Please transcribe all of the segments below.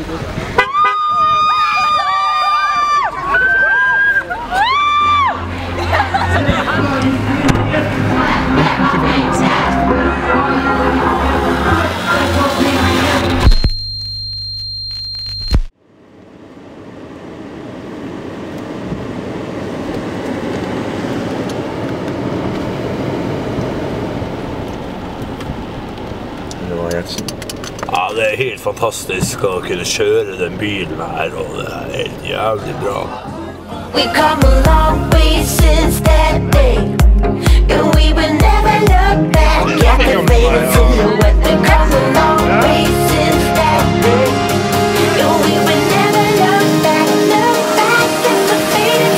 Ja, det er helt fantastisk å kunne kjøre den bilen her, og det er helt jævlig bra. We come a long way since that day, and we will never look back at the faded silhouette. We come a long way since that day, and we will never look back at the faded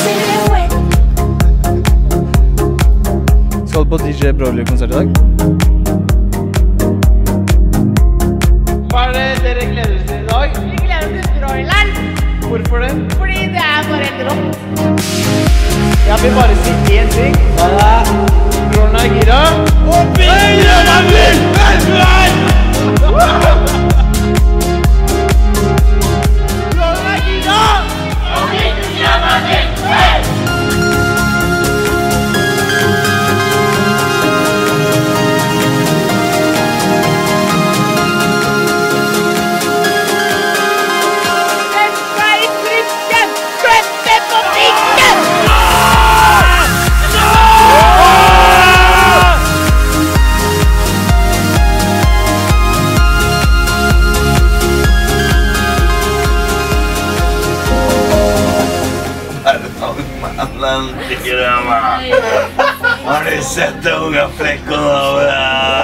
silhouette. Skal du på DJ Broly-konsert i dag? Hva er det dere gleder dere til i dag? Vi gleder oss til broileren. Hvorfor det? Fordi det er bare helt rått. Jeg vil bare si én ting. Broren er gira. Og bilen er min! Broren er gira! Og bilen er min! Har du sett det unga flekken av det?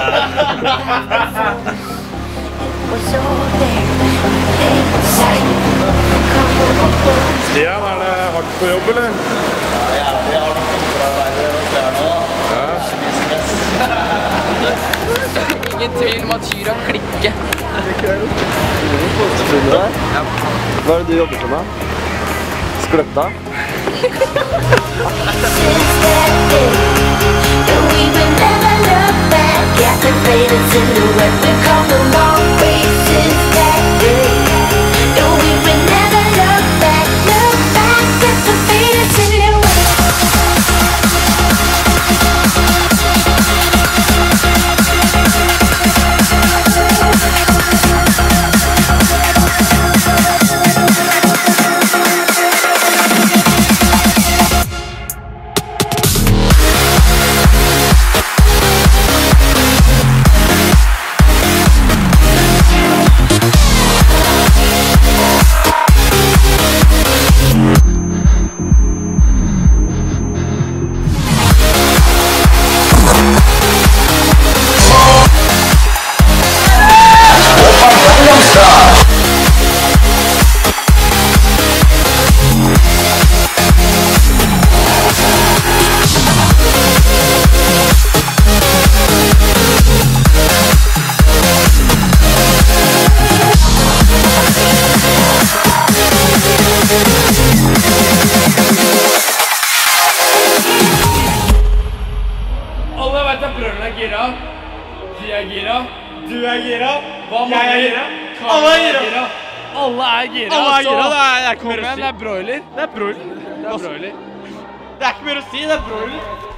Stian, er det hardt på jobb, eller? Ja, vi har noen kontraarbeider og klær nå. Ingen tvil om at Kyra klikker. Hva er det du jobber som da? Skløtta? Since that day, and we will never look back at the faded silhouette. We come a long way since that day, and we will never look back at the faded silhouette. Du er gira. Jeg er gira. Alle er gira. Alle er gira. Alle er gira. Det er ikke Kom mer å igjen, si. det er broiler. Det er broiler. Det er broiler. Det er ikke mer å si, det er broiler.